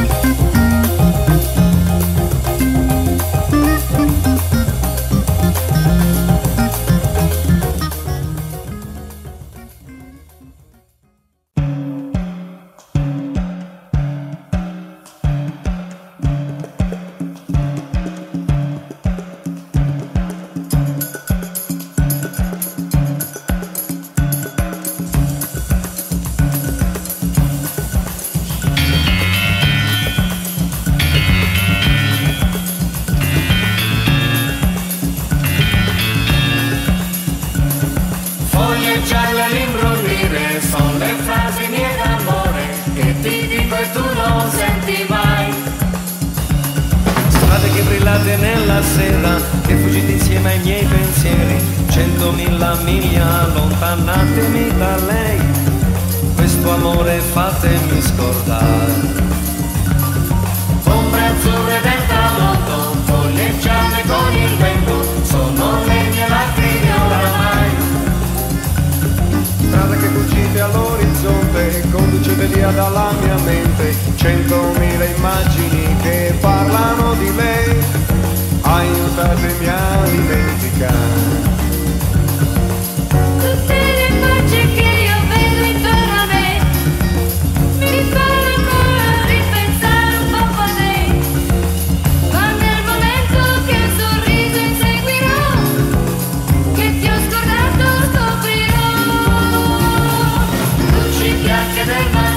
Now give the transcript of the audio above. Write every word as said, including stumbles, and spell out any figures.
gialle all'imbronire, son le frasi mie d'amore che ti dico e tu non senti mai. Strade che brillate nella sera, che fuggite insieme ai miei pensieri, centomila miglia allontanatemi da lei, questo amore fatemi scordare. Ombre azzurre del tramonto, foglie gialle con il vento, sono le mie lacrime oramai. Strada che fuggite all'orizzonte, conducete via dalla mia mente centomila immagini che parlano di lei, aiutatemi a dimenticare tutte le facce che io vedo intorno a me, mi fanno ancora ripensare un po' a lei, ma nel momento che un sorriso inseguirò, che ti ho scordato scoprirò luci bianche del mare.